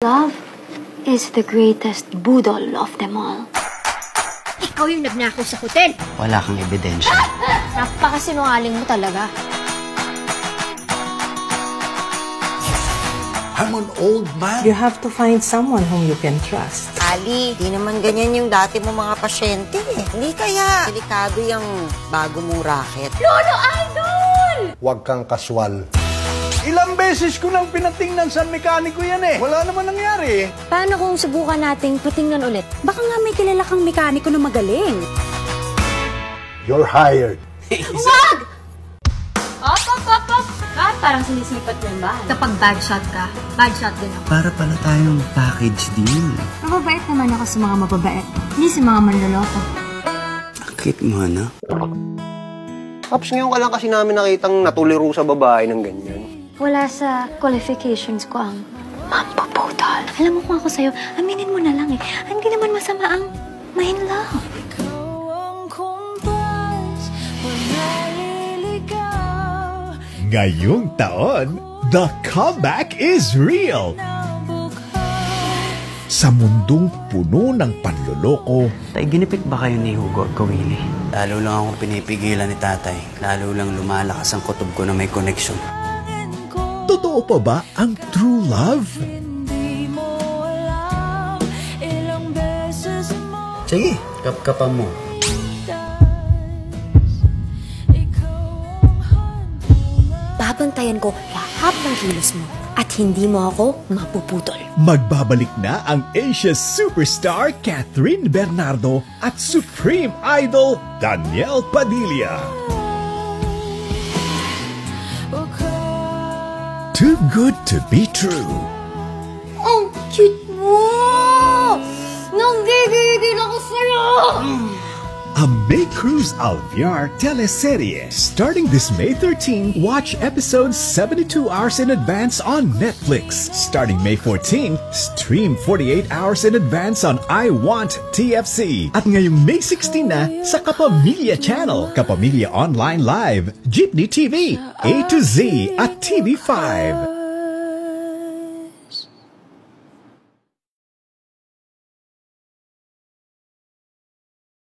Love is the greatest budol of them all. Ikaw yung nagnakaw sa hotel. Wala kang ebidensya. Napakasinungaling mo talaga. I'm an old man. You have to find someone whom you can trust. Ali, di naman ganyan yung dati mo mga pasyente eh. Hindi kaya delikado yung bago mong racket. Lolo Idol! Huwag kang kaswal. Ilang beses ko nang pinatingnan sa mekaniko yan eh. Wala naman nangyari eh. Paano kung subukan nating patingnan ulit? Baka nga may kilala kang mekaniko na magaling. You're hired. Wag! Op! Parang sinisipat mo yung bahay. Kapag bad shot ka, bad shot din ako. Para pala tayong package deal. Mababait naman ako sa mga mababait. Hindi sa mga manloloko. Akit mo, ano? Pops, ngayon ka lang kasi namin nakitang natuliro sa babae ng ganyan. Wala sa qualifications ko ang mampapudol. Alam mo kung ako sa'yo, aminin mo na lang eh. Hindi naman masama ang ma-in love. Ngayong taon, the comeback is real! Sa mundong puno ng panloloko, Tay, ginipit ba kayo ni Hugo at Kawili? Lalo lang akong pinipigilan ni tatay. Lalo lang lumalakas ang kutob ko na may connection. totoo pa ba ang true love? Sige, kapkapan mo. Babantayan ko lahat ng kilos mo at hindi mo ako mapuputol. Magbabalik na ang Asia's superstar Catherine Bernardo at Supreme Idol Daniel Padilla. Too good to be true. Ang cute mo! Nanggigigil ako sa'yo! A May Cruz Alviar teleserie. Starting this May 13, watch episodes 72 hours in advance on Netflix. Starting May 14, stream 48 hours in advance on I Want TFC. At ngayong May 16 na sa Kapamilya Channel, Kapamilya Online Live, Jeepney TV, A to Z at TV5.